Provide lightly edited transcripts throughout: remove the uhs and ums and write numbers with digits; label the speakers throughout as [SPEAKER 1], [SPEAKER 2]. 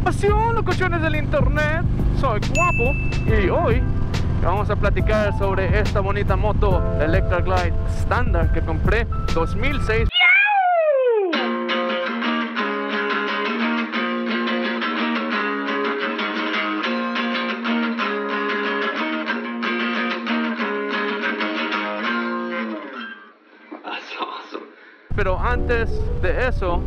[SPEAKER 1] información, locuciones del internet. Soy Guapo y hoy vamos a platicar sobre esta bonita moto Electra Glide Standard que compré 2006. Pero antes de eso,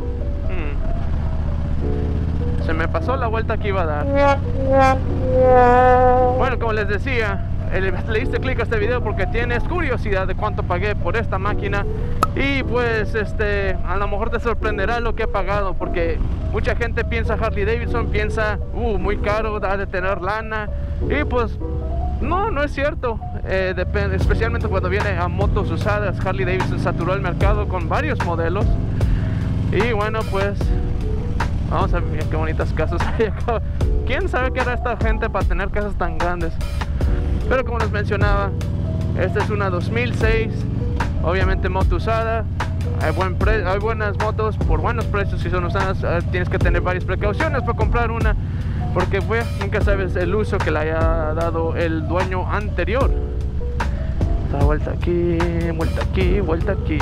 [SPEAKER 1] se me pasó la vuelta que iba a dar. Bueno, como les decía, le diste clic a este video porque tienes curiosidad de cuánto pagué por esta máquina. Y pues a lo mejor te sorprenderá lo que he pagado, porque mucha gente piensa Harley Davidson, piensa muy caro, da de tener lana. Y pues no es cierto. Depende, especialmente cuando viene a motos usadas. Harley Davidson saturó el mercado con varios modelos. Y bueno, pues vamos a ver qué bonitas casas hay acá. ¿Quién sabe qué era esta gente para tener casas tan grandes? Pero como les mencionaba, esta es una 2006. Obviamente moto usada. Hay buenas motos por buenos precios. Si son usadas, tienes que tener varias precauciones para comprar una, porque pues nunca sabes el uso que le haya dado el dueño anterior. Esta vuelta aquí, vuelta aquí, vuelta aquí.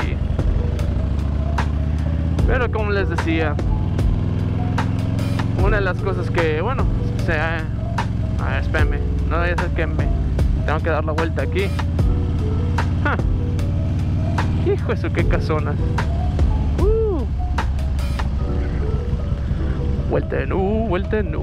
[SPEAKER 1] Pero como les decía, una de las cosas que, bueno, espérame, no voy a hacer que tengo que dar la vuelta aquí. Hijo de su, qué casonas. Vuelta en U, vuelta en U.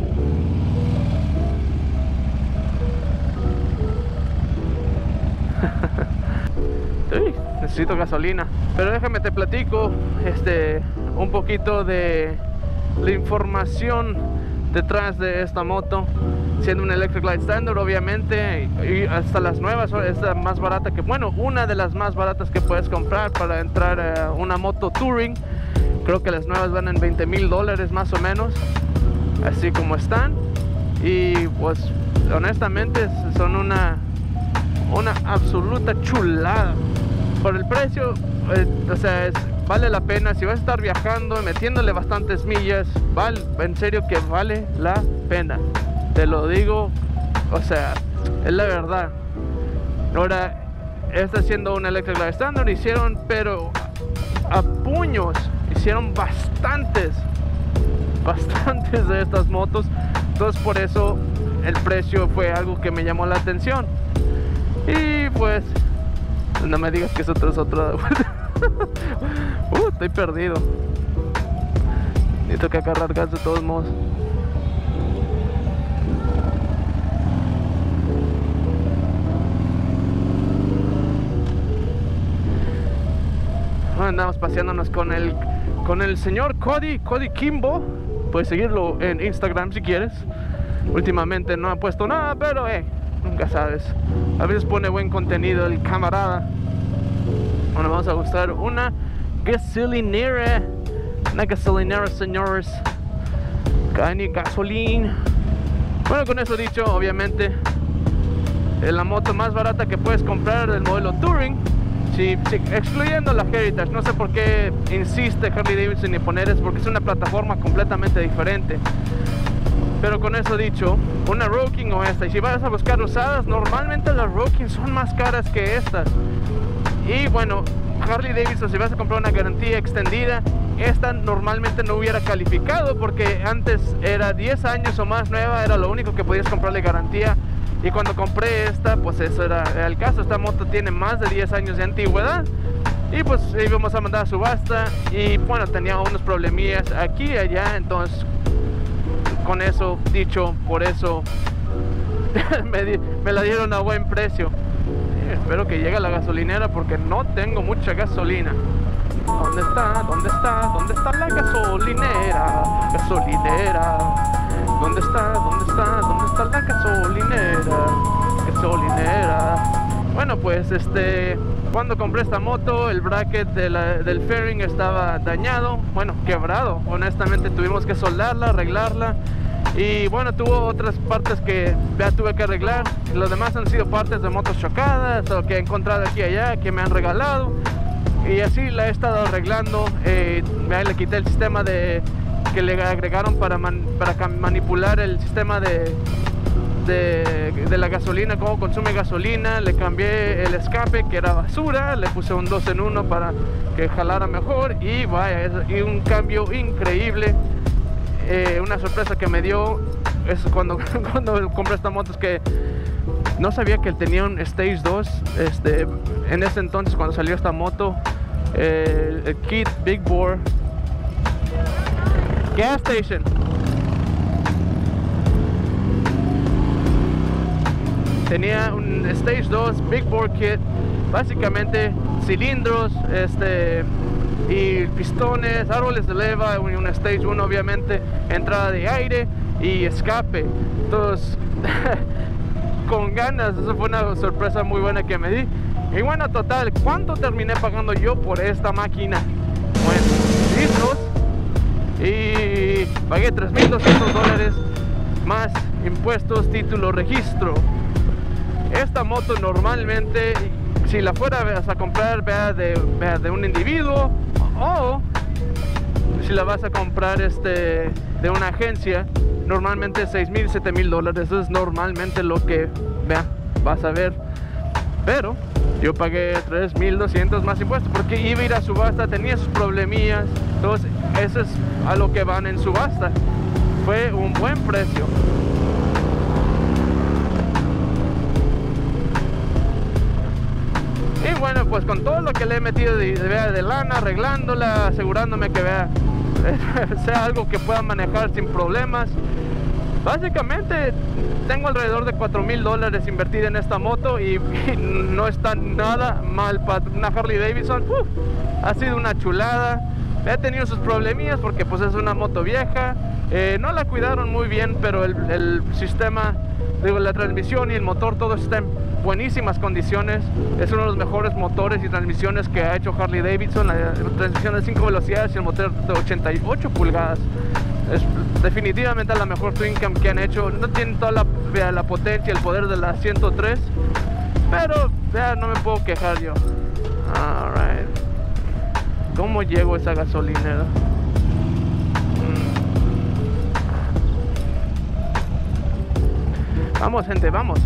[SPEAKER 1] Necesito gasolina. Pero déjame te platico un poquito de la información detrás de esta moto. Siendo una Electra Glide Standard, obviamente, y hasta las nuevas, es la más barata que, bueno, una de las más baratas que puedes comprar para entrar a una moto touring. Creo que las nuevas van en $20,000 más o menos, así como están. Y pues honestamente son una absoluta chulada por el precio. Vale la pena. Si vas a estar viajando y metiéndole bastantes millas, en serio que vale la pena, te lo digo, es la verdad. Ahora, esta siendo una Electra Glide Standard, hicieron, pero a puños, hicieron bastantes de estas motos. Entonces por eso el precio fue algo que me llamó la atención. Y pues no me digas que es otra estoy perdido. Necesito que agarrar gas de todos modos. Andamos paseándonos con el señor Cody Kimbo. Puedes seguirlo en Instagram si quieres. Últimamente no ha puesto nada, pero nunca sabes, a veces pone buen contenido el camarada. Bueno, vamos a buscar una gasolinera, señores. Gasolina. Bueno, con eso dicho, obviamente es la moto más barata que puedes comprar del modelo Touring. Sí, excluyendo la Heritage. No sé por qué insiste Harley Davidson en poner eso, porque es una plataforma completamente diferente. Pero con eso dicho, una Road King o esta, y si vas a buscar usadas, normalmente las Road King son más caras que estas. Y bueno, Harley Davidson, si vas a comprar una garantía extendida, esta normalmente no hubiera calificado, porque antes era 10 años o más nueva, era lo único que podías comprarle garantía. Y cuando compré esta, pues eso era el caso. Esta moto tiene más de 10 años de antigüedad. Y pues íbamos a mandar a subasta. Y bueno, tenía unos problemillas aquí y allá. Entonces, con eso dicho, por eso me la dieron a buen precio. Espero que llegue a la gasolinera porque no tengo mucha gasolina. ¿Dónde está? ¿Dónde está? ¿Dónde está la gasolinera? Gasolinera. ¿Dónde está? ¿Dónde está? ¿Dónde está la gasolinera? Gasolinera. Bueno, pues cuando compré esta moto, el bracket del fairing estaba dañado, bueno, quebrado. Honestamente tuvimos que soldarla, arreglarla. Y bueno, tuvo otras partes que ya tuve que arreglar. Los demás han sido partes de motos chocadas o que he encontrado aquí y allá, que me han regalado. Y así la he estado arreglando. Le quité el sistema de que le agregaron para manipular el sistema de la gasolina, cómo consume gasolina. Le cambié el escape, que era basura, le puse un 2 en 1 para que jalara mejor, y vaya, y un cambio increíble. Una sorpresa que me dio es cuando compré esta moto, es que no sabía que él tenía un Stage 2. En ese entonces, cuando salió esta moto, el kit Big Bore Gas Station, tenía un Stage 2 Big Bore Kit, básicamente cilindros, y pistones, árboles de leva, un Stage 1 obviamente, entrada de aire y escape. Entonces con ganas, eso fue una sorpresa muy buena que me di. Y bueno, total, ¿cuánto terminé pagando yo por esta máquina? Bueno, listos, y pagué $3,200 más impuestos, título, registro. Esta moto normalmente, si la fueras a comprar de un individuo, o si la vas a comprar de una agencia, normalmente $6,000, $7,000. Eso es normalmente lo que vas a ver. Pero yo pagué $3,200 más impuestos porque iba a ir a subasta, tenía sus problemillas. Entonces eso es a lo que van en subasta. Fue un buen precio. Y bueno, pues con todo lo que le he metido de lana, arreglándola, asegurándome que sea algo que pueda manejar sin problemas, básicamente tengo alrededor de $4,000 invertir en esta moto, y no está nada mal para una Harley Davidson. Ha sido una chulada. He tenido sus problemillas porque pues es una moto vieja, no la cuidaron muy bien, pero el sistema, la transmisión y el motor, todo está en buenísimas condiciones. Es uno de los mejores motores y transmisiones que ha hecho Harley Davidson. La transmisión de 5 velocidades y el motor de 88 pulgadas. Es definitivamente la mejor twin cam que han hecho. No tiene toda la potencia y el poder de la 103, pero no me puedo quejar yo. Alright. ¿Cómo llego a esa gasolinera? Vamos, gente, vamos.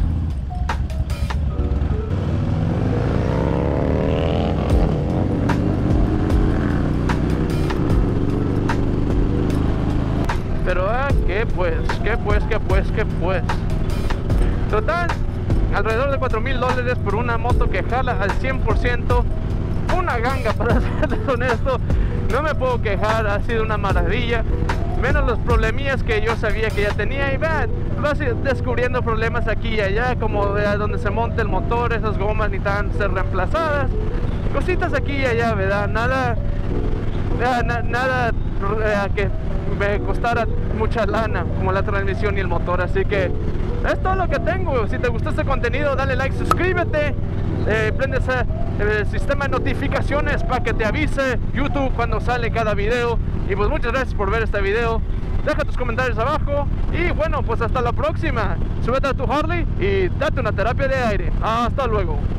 [SPEAKER 1] Pero ¿qué pues? Total, alrededor de $4,000 por una moto que jala al 100%. Una ganga, para serles honesto. No me puedo quejar, ha sido una maravilla. Menos los problemillas que yo sabía que ya tenía. Y vean, vas descubriendo problemas aquí y allá, como donde se monta el motor, esas gomas necesitan ser reemplazadas. Cositas aquí y allá, ¿verdad? Nada que me costara mucha lana como la transmisión y el motor. Así que es todo lo que tengo. Si te gustó este contenido, dale like, suscríbete, prende ese sistema de notificaciones para que te avise YouTube cuando sale cada video. Y pues muchas gracias por ver este video. Deja tus comentarios abajo. Y bueno, pues hasta la próxima. Súbete a tu Harley y date una terapia de aire. Hasta luego.